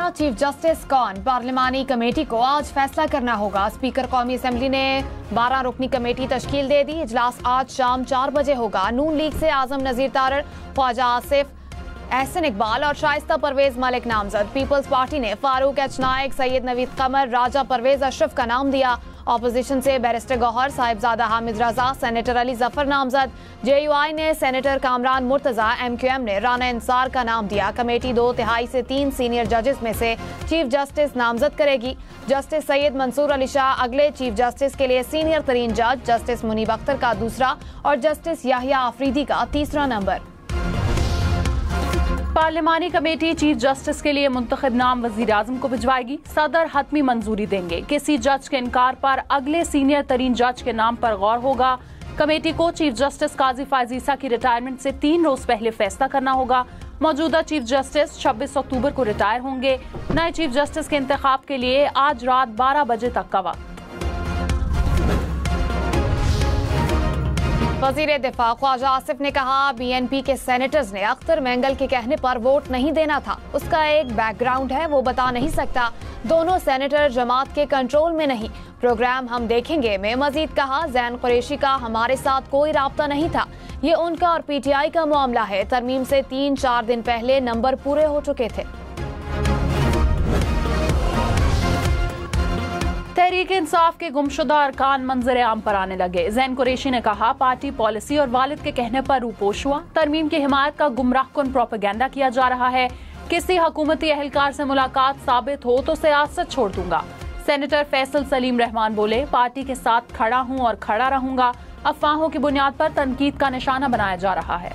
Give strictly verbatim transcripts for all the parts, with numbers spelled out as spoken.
नया chief justice कौन? पार्लिमानी committee को आज फैसला करना होगा। स्पीकर कौमी असेंबली ने बारह रुकनी कमेटी तश्कील दे दी। इजलास आज शाम चार बजे होगा। नून लीग से आजम नजीर तारड़, ख्वाजा आसिफ, एहसन इकबाल और शाइस्ता परवेज मलिक नामजद। पीपल्स पार्टी ने फारूक एच नायक, सैयद नवीद कमर, राजा परवेज अशरफ का नाम दिया। ऑपोजिशन से बैरिस्टर गौहर, साहिबजादा हामिद रजा, सेनेटर अली जफर नामजद। जेयूआई ने सेनेटर कामरान मुर्तजा, एमक्यूएम ने राना इंसार का नाम दिया। कमेटी दो तिहाई से तीन सीनियर जजेस में से चीफ जस्टिस नामजद करेगी। जस्टिस सैयद मंसूर अली शाह अगले चीफ जस्टिस के लिए सीनियर तरीन जज, जस्टिस मुनीब अख्तर का दूसरा और जस्टिस याहिया आफरीदी का तीसरा नंबर। पार्लिमानी कमेटी चीफ जस्टिस के लिए मुंतखब नाम वजीर आजम को भिजवाएगी। सदर हतमी मंजूरी देंगे। किसी जज के इनकार पर अगले सीनियर तरीन जज के नाम पर गौर होगा। कमेटी को चीफ जस्टिस काजी फायज ईसा की रिटायरमेंट से तीन रोज पहले फैसला करना होगा। मौजूदा चीफ जस्टिस छब्बीस अक्टूबर को रिटायर होंगे। नए चीफ जस्टिस के इंतखाब के लिए आज रात बारह बजे तक का वक्त। वजीर दिफा ख्वाजा आसिफ ने कहा, बीएनपी के सेनेटर्स ने अख्तर मेंगल के कहने पर वोट नहीं देना था। उसका एक बैकग्राउंड है, वो बता नहीं सकता। दोनों सेनेटर जमात के कंट्रोल में नहीं। प्रोग्राम हम देखेंगे में मजीद कहा, जैन कुरैशी का हमारे साथ कोई राब्ता नहीं था। ये उनका और पीटीआई का मामला है। तरमीम से तीन चार दिन पहले नंबर पूरे हो चुके थे। तहरीक इंसाफ के गुमशुदा अरकान मंजर आम पर आने लगे। जैन कुरैशी ने कहा, पार्टी पॉलिसी और वालिद के कहने पर रूपोश हुआ। तरमीम की हिमायत का गुमराहकुन प्रोपेगेंडा किया जा रहा है। किसी हुकूमती अहलकार से मुलाकात साबित हो तो सियासत छोड़ दूंगा। सेनेटर फैसल सलीम रहमान बोले, पार्टी के साथ खड़ा हूं और खड़ा रहूंगा। अफवाहों की बुनियाद पर तनकीद का निशाना बनाया जा रहा है।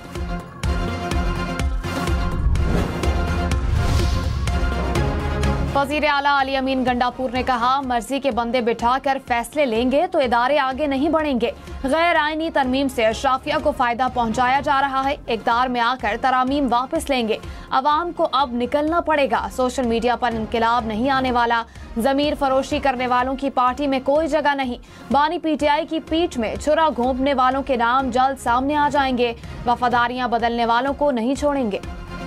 वजीर आला अली अमीन गंडापुर ने कहा, मर्जी के बंदे बिठा कर फैसले लेंगे तो इदारे आगे नहीं बढ़ेंगे। गैर आईनी तरमीम से अशराफिया को फायदा पहुंचाया जा रहा है। इक़्तिदार में आकर तरामीम वापस लेंगे। अवाम को अब निकलना पड़ेगा। सोशल मीडिया पर इनकलाब नहीं आने वाला। जमीर फरोशी करने वालों की पार्टी में कोई जगह नहीं। बानी पीटीआई की पीठ में छुरा घोंपने वालों के नाम जल्द सामने आ जाएंगे। वफादारियां बदलने वालों को नहीं छोड़ेंगे।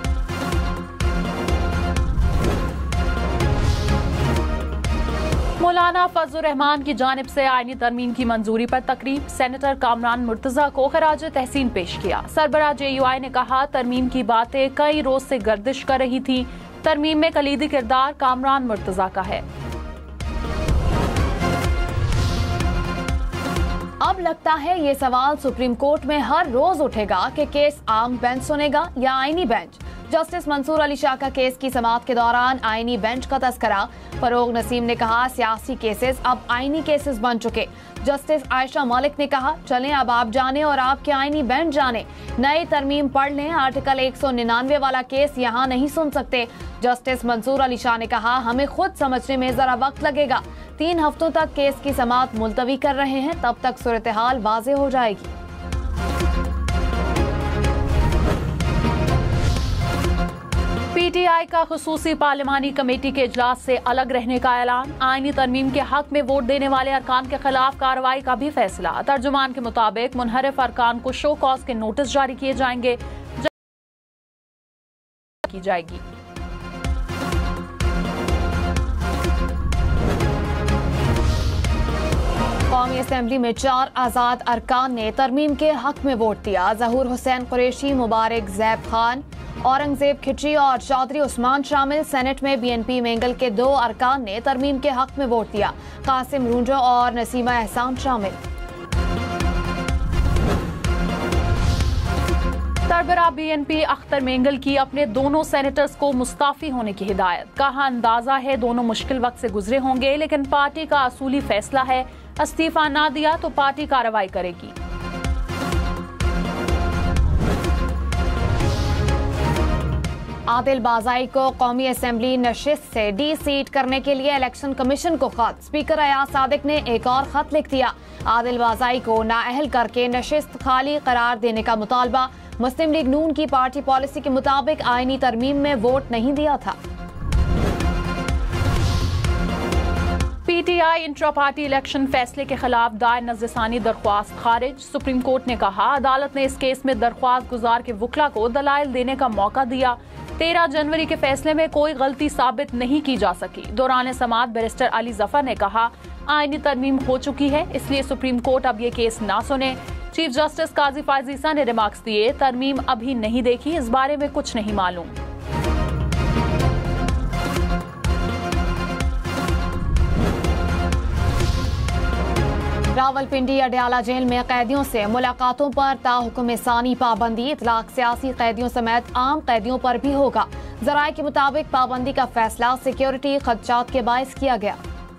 मौलाना फजलुर रहमान की जानिब से आईनी तरमीम की मंजूरी पर तकरीब। सेनेटर कामरान मुर्तजा को खराज तहसीन पेश किया। सरबराह जेयूआई ने कहा, तरमीम की बातें कई रोज से गर्दिश कर रही थी। तरमीम में कलीदी किरदार कामरान मुर्तजा का है। अब लगता है ये सवाल सुप्रीम कोर्ट में हर रोज उठेगा कि केस आम बेंच सुनेगा या आईनी बेंच। जस्टिस मंसूर अली शाह का केस की समाअत के दौरान आईनी बेंच का तस्करा। फरोग नसीम ने कहा, सियासी केसेस अब आईनी केसेस बन चुके। जस्टिस आयशा मलिक ने कहा, चलें अब आप जाने और आपके आईनी बेंच जाने। नई तरमीम पढ़ लें, आर्टिकल एक सौ निन्यानवे वाला केस यहाँ नहीं सुन सकते। जस्टिस मंसूर अली शाह ने कहा, हमें खुद समझने में जरा वक्त लगेगा। तीन हफ्तों तक केस की समाअत मुलतवी कर रहे हैं, तब तक सूरत हाल वाज़ेह हो जाएगी। पीटीआई का खुसूसी पार्लिमानी कमेटी के इजलास से अलग रहने का ऐलान। आईनी तरमीम के हक में वोट देने वाले अरकान के खिलाफ कार्रवाई का भी फैसला। तर्जुमान के मुताबिक मुनहरिफ अरकान को शो कॉज के नोटिस जारी किए जाएंगे की जाएगी। कौमी असेंबली में चार आजाद अरकान ने तरमीम के हक में वोट दिया। जहूर हुसैन कुरैशी, मुबारक जैब खान, औरंगजेब खिटरी और चौधरी उस्मान शामिल। सेनेट में बीएनपी मेंगल के दो अरकान ने तरमीम के हक में वोट दिया। कासिम रूंजो और नसीमा एहसान शामिल। सरबराह बीएनपी अख्तर मेंगल की अपने दोनों सेनेटर्स को मुस्ताफी होने की हिदायत। कहा, अंदाजा है दोनों मुश्किल वक्त से गुजरे होंगे, लेकिन पार्टी का असूली फैसला है। इस्तीफा ना दिया तो पार्टी कार्रवाई करेगी। आदिल बाज़ाई को कौमी असेंबली नशिस्त से डी सीट करने के लिए इलेक्शन कमीशन को खत। स्पीकर अयाज सादिक ने एक और खत लिख दिया। आदिल बाज़ाई को नाअहल करके नशिस्त खाली करार देने का मुतालबा। मुस्लिम लीग नून की पार्टी पॉलिसी के मुताबिक आईनी तरमीम में वोट नहीं दिया था। पीटीआई इंट्रा पार्टी इलेक्शन फैसले के खिलाफ दायर नज़रसानी दरख्वास्त खारिज। सुप्रीम कोर्ट ने कहा अदालत ने इस केस में दरख्वास्त गुजार के वकला को दलाइल देने का मौका दिया। तेरह जनवरी के फैसले में कोई गलती साबित नहीं की जा सकी। दौरान समाअत बैरिस्टर अली जफर ने कहा आईनी तरमीम हो चुकी है, इसलिए सुप्रीम कोर्ट अब ये केस ना सुने। चीफ जस्टिस काजी फायजीसा ने रिमार्क्स दिए तरमीम अभी नहीं देखी, इस बारे में कुछ नहीं मालूम। रावलपिंडी अडयाला जेल में कैदियों से मुलाकातों पर ताहुकुम सानी पाबंदी। इतलाक सियासी कैदियों समेत आम कैदियों पर भी होगा। जराये के मुताबिक पाबंदी का फैसला सिक्योरिटी खदशात के बायस किया गया।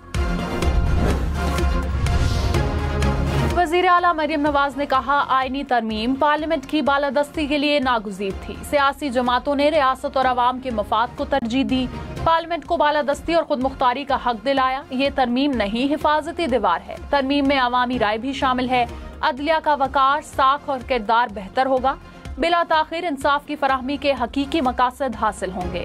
वज़ीर आला मरियम नवाज ने कहा आईनी तरमीम पार्लियामेंट की बालादस्ती के लिए नागुज़ीर थी। सियासी जमातों ने रियासत और अवाम के मफाद को तरजीह दी, पार्लियामेंट को बालादस्ती और खुद मुख्तारी का हक दिलाया। ये तरमीम नहीं, हिफाजती दीवार है। तरमीम में अवामी राय भी शामिल है। अदलिया का वकार, साख और किरदार बेहतर होगा। बिला ताखिर इंसाफ की फराहमी के हकीकी मकासद हासिल होंगे।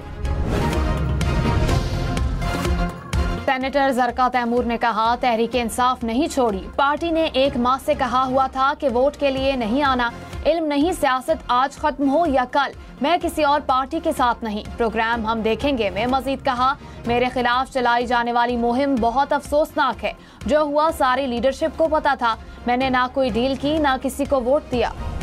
सेनेटर जरका तैमूर ने कहा तहरीक इंसाफ नहीं छोड़ी। पार्टी ने एक माह से कहा हुआ था कि वोट के लिए नहीं आना। इल्म नहीं सियासत आज खत्म हो या कल, मैं किसी और पार्टी के साथ नहीं, प्रोग्राम हम देखेंगे में मजीद कहा मेरे खिलाफ चलाई जाने वाली मुहिम बहुत अफसोसनाक है। जो हुआ सारी लीडरशिप को पता था। मैंने ना कोई डील की, ना किसी को वोट दिया।